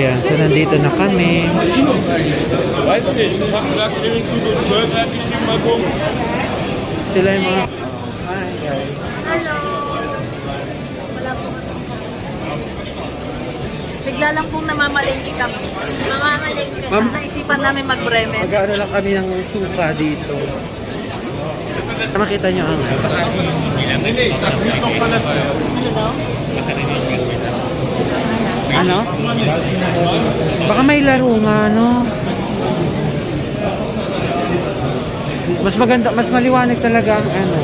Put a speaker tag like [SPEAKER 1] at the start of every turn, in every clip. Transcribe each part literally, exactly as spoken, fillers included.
[SPEAKER 1] Ayan, so nandito na kami. Sila yung mga... Hi guys.
[SPEAKER 2] Hello. Wala po. Bigla lang pong namamalengke kami. Namamalengke kami. Naisipan namin mag-bremen.
[SPEAKER 1] Mag-ano lang kami ng suka dito. Makita nyo ang... Ano? Baka may laro nga, no? Mas maganda, mas maliwanag talaga ang ano,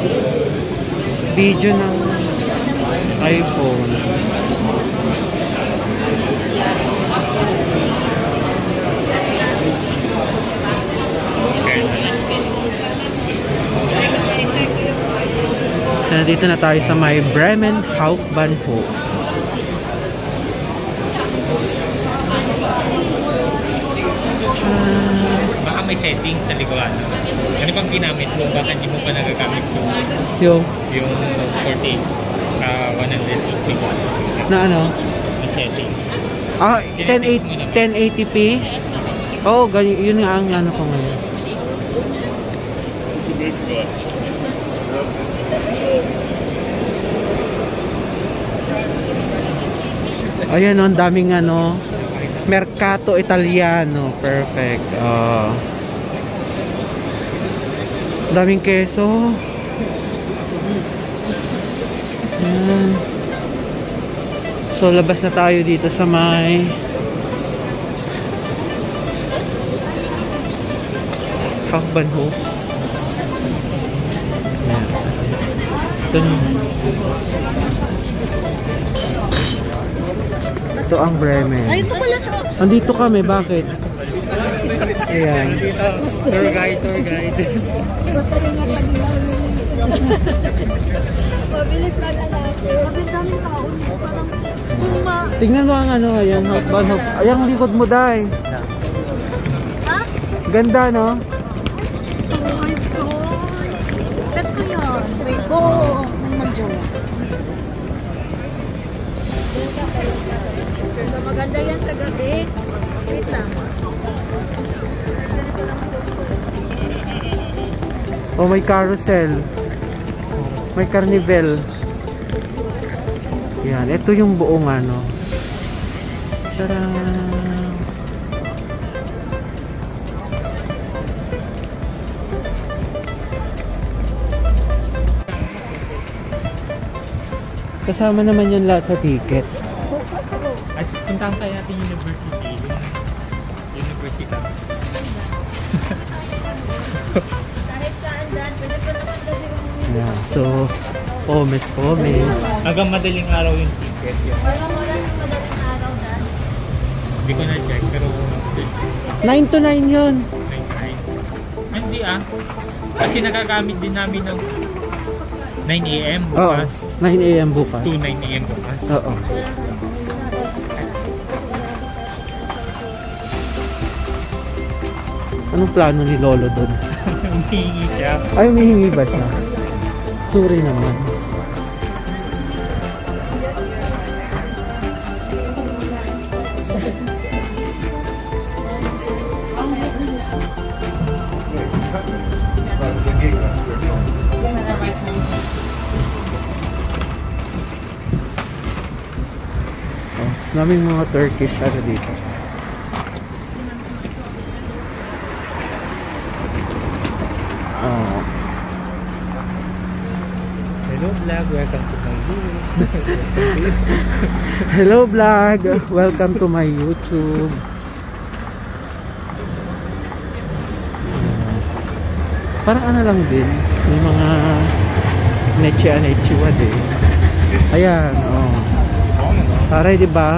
[SPEAKER 1] video ng iPhone. So, nandito na tayo sa may Bremen Hauptbahnhof.
[SPEAKER 3] Baka may settings sa likuran. Ano bang ginamit mo? Baka hindi mo pa nagagamit mo?
[SPEAKER 1] Yung?
[SPEAKER 3] Yung forty, uh, one eighty p.
[SPEAKER 1] Na ano?
[SPEAKER 3] May settings.
[SPEAKER 1] Ah, ten eighty p? Oo, oh, yun nga ang ano ko ngayon. Ayan, oh, ang daming ano, Mercato Italiano. Perfect. Uh, daming keso. Ayan. So, labas na tayo dito sa may Hauptbahnhof. Ayan. Ito na. Ito ang Bremen.
[SPEAKER 2] Ay, ito pala siya.
[SPEAKER 1] Andito kami, bakit? Ayan.
[SPEAKER 3] Tour guide, tour guide.
[SPEAKER 2] Mabilis ka na natin. Mabilis namin taon. Parang
[SPEAKER 1] Tingnan mo ang ano, ayan, Hauptbahnhof. Ayan, ang likod mo, Day.
[SPEAKER 2] ha?
[SPEAKER 1] Ganda, no?
[SPEAKER 2] Oh my God. Bet ko yun. Wait, go. May mag-jowa. So, maganda yan sa gabi. Wait lang.
[SPEAKER 1] Oh, may carousel. May carnival. Yan, ito yung buong ano. Tadaan! Kasama naman yan lahat sa ticket.
[SPEAKER 3] At puntahan tayo natin university. Yung university.
[SPEAKER 2] Kahit saan dyan, pwede ko naman kasi kung
[SPEAKER 1] Yeah, so, Omes, Omes.
[SPEAKER 3] Hanggang madaling araw yung ticket. Yun.
[SPEAKER 2] walang oras yung madaling araw dyan.
[SPEAKER 3] Hindi ko na-check pero
[SPEAKER 1] nine to nine yun.
[SPEAKER 3] nine. Hindi ah. Kasi nagagamit din namin ng nine A M
[SPEAKER 1] Oo,
[SPEAKER 3] bukas.
[SPEAKER 1] nine A M bukas.
[SPEAKER 3] To nine A M bukas.
[SPEAKER 1] Oo. Anong plano ni Lolo doon?
[SPEAKER 3] Humihingi siya.
[SPEAKER 1] Ay, humihingi ba siya? Sorry naman. Oh, naming mga Turkish ano dito. Oh.
[SPEAKER 3] Hello vlog, welcome to my YouTube.
[SPEAKER 1] Hello vlog, welcome to my YouTube. Uh, parang ano lang din, may mga nechi-anechiwa din. Ayan, oh. Taray, di ba?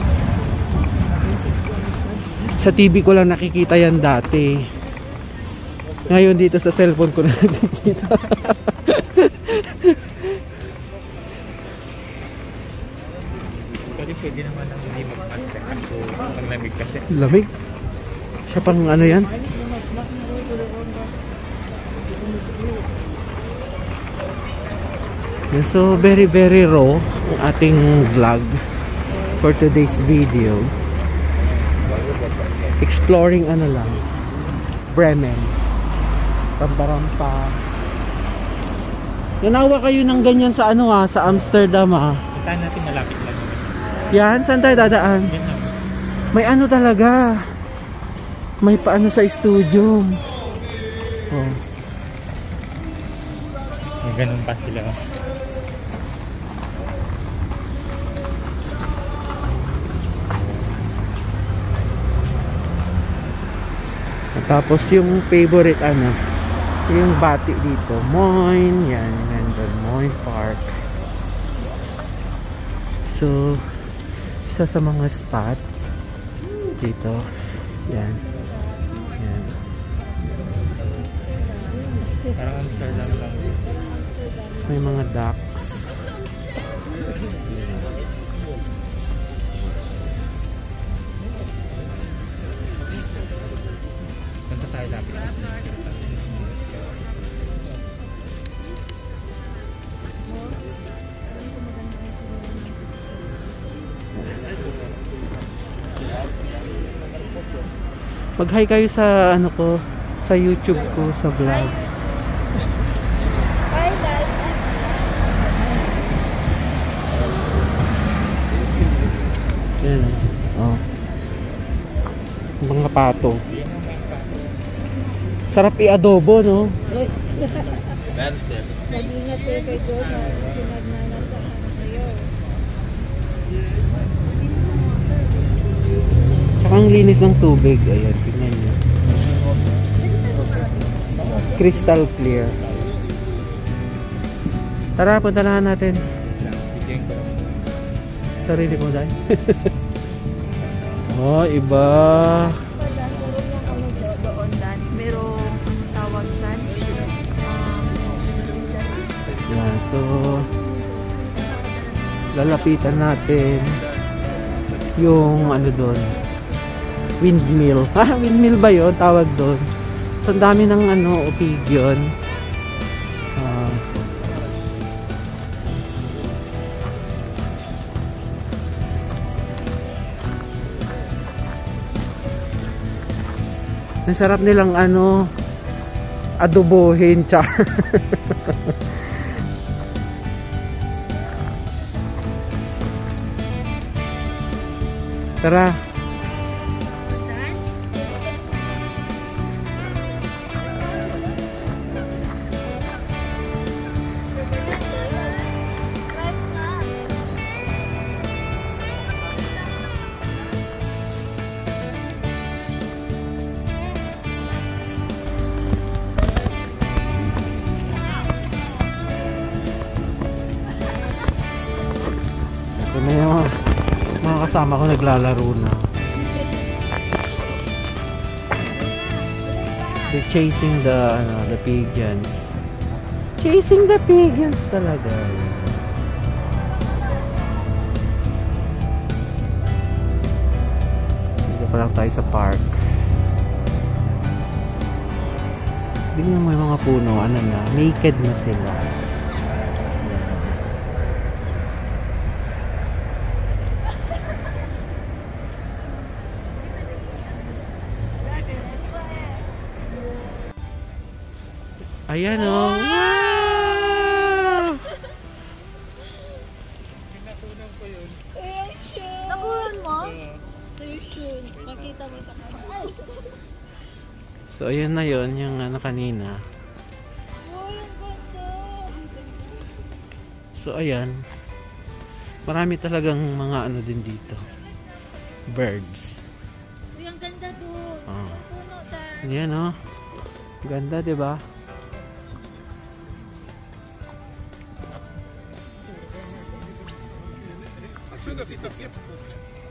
[SPEAKER 1] Sa T V ko lang nakikita yan dati. Ngayon dito sa cellphone ko na nakikita.
[SPEAKER 3] Pwede pwede naman ang hindi mag-master ako pang lamig kasi.
[SPEAKER 1] Lamig? Siya pang ano yan? So very very raw ang ating vlog for today's video. exploring ano lang, Bremen, rampa-rampa. Nanawa kayo ng ganyan sa ano ha, sa Amsterdam ha.
[SPEAKER 3] Puntahan natin malapit lang.
[SPEAKER 1] Yan, saan tayo dadaan?
[SPEAKER 3] Yan na.
[SPEAKER 1] May ano talaga, may paano sa studio. Oh.
[SPEAKER 3] May ganun pa sila.
[SPEAKER 1] Tapos yung favorite ano, yung bati dito, Moin, yan, nandun, Moin Park. So, isa sa mga spot dito, yan, yan.
[SPEAKER 3] Parang Amsterdam lang.
[SPEAKER 1] So, may mga docks.
[SPEAKER 3] Punta tayo lapit.
[SPEAKER 1] Mag-hi kayo sa ano ko, sa YouTube ko, sa vlog. Yan. Oh. Mga pato. Sarap i-adobo, no?
[SPEAKER 2] Mag-ingat kayo kay Jonas. Pinagnanasaan kayo.
[SPEAKER 1] Tsaka ang linis ng tubig. Ayan, tingnan nyo. Crystal clear. Tara, punta na natin. Sarili mo dahil. Oh, iba.
[SPEAKER 2] Meron lang kami doon dan. Merong ano tawag dan?
[SPEAKER 1] Yan, so lalapitan natin yung ano doon, windmill. Ah, windmill ba yun? Tawag doon. So, ang dami ng ano, opigyon. Ah, ang sarap nilang ano, adobohin, char. Tara. So, may mga, mga kasama ko naglalaro na. They're chasing the ano, the pigeons. Chasing the pigeons talaga. Dito pa lang tayo sa park. Tingnan mo yung mga puno, ano na, naked na sila. Ayan o. Oh. Wow!
[SPEAKER 3] Pinatunan ko yun.
[SPEAKER 2] Ayan siya. Nakuhan mo? So you should. Makita mo sa kamay.
[SPEAKER 1] So ayan na yun, yung ano kanina.
[SPEAKER 2] Wow, ang ganda.
[SPEAKER 1] So ayan. Marami talagang mga ano din dito. Birds.
[SPEAKER 2] Uy, ang ganda doon.
[SPEAKER 1] Oh.
[SPEAKER 2] Puno tayo.
[SPEAKER 1] Ayan o. Oh. Ganda, diba?
[SPEAKER 4] Schön, dass ich das jetzt gucke.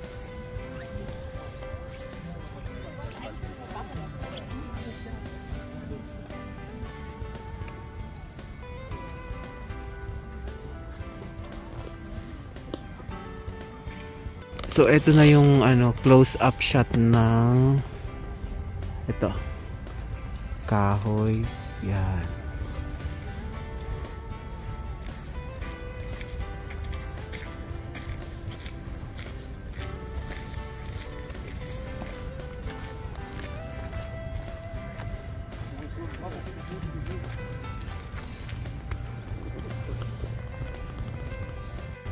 [SPEAKER 1] So ito na yung ano close up shot ng ito. Kahoy. Yan.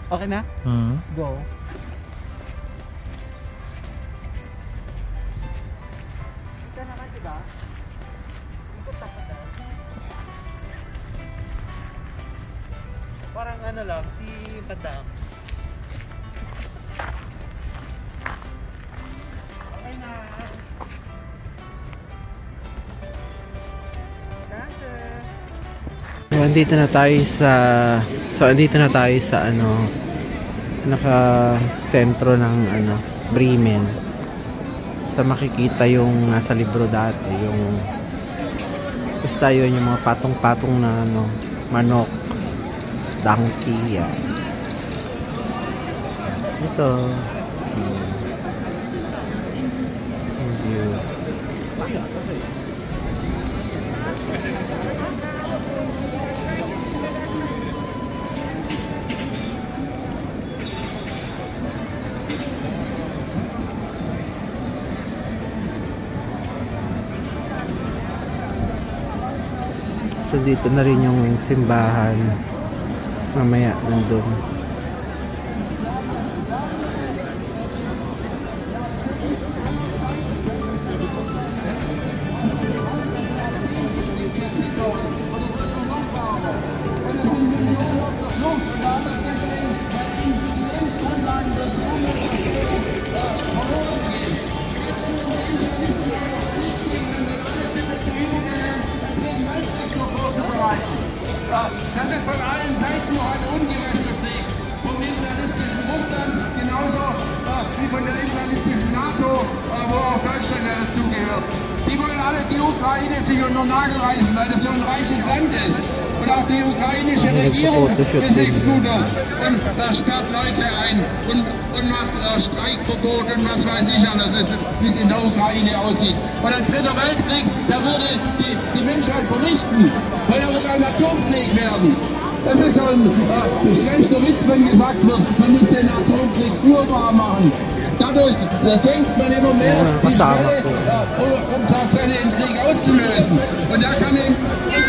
[SPEAKER 1] Okay na?
[SPEAKER 3] Hmm.
[SPEAKER 1] Go. Ito naman, diba? Parang ano lang, si Madam. Okay na. So, andito na tayo sa So, andito na tayo sa ano naka-sentro ng ano Bremen. Sa makikita yung nasa libro dati, yung basta yun, yung mga patong-patong na ano, manok, donkey, yan. Ito. Thank you. So dito na rin yung simbahan. Mamaya nandun.
[SPEAKER 4] Das ist von allen Seiten noch ein ungerechter Krieg. Vom imperialistischen Russland genauso äh, wie von der imperialistischen NATO, äh, wo auch Deutschland ja dazugehört. Die wollen alle die Ukraine sich unter den Nagel reißen, weil das so ein reiches Land ist. Und auch die ukrainische Regierung ist nichts Gutes. Und da sperrt Leute ein und, und macht äh, Streikverbot und was weiß ich alles, wie es in der Ukraine aussieht. Und ein dritter Weltkrieg, der würde die, die Menschheit vernichten. Weil er wird ein Atomkrieg werden. Das ist so ein äh, schlechter Witz, wenn gesagt wird, man muss den Atomkrieg urbar machen. Dadurch äh, senkt man immer mehr
[SPEAKER 1] ja,
[SPEAKER 4] die Schwelle, äh, um, um tatsächlich den Krieg auszulösen. Und da kann eben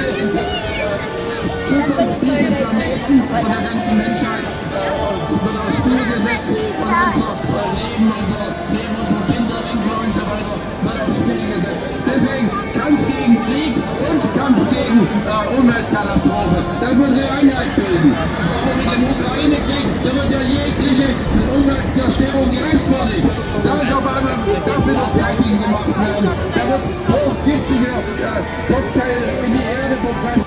[SPEAKER 4] Zukunft dieses Planeten und der ganzen Menschheit wird aufs Spiel gesetzt und unser Leben, unser Leben unserer Kinder, Enkel und so weiter wird aufs Spiel gesetzt. Deswegen Kampf gegen Krieg und Kampf gegen äh, Umweltkatastrophe. Das muss eine Einheit bilden. Aber mit dem Ukraine-Krieg, da wird ja jegliche Umweltzerstörung gerechtfertigt. Da ist auf einmal dafür das Zeichen gemacht werden. Da wird hochgiftige äh, Cocktail in die Erde verbrannt.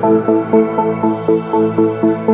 [SPEAKER 1] Thank you.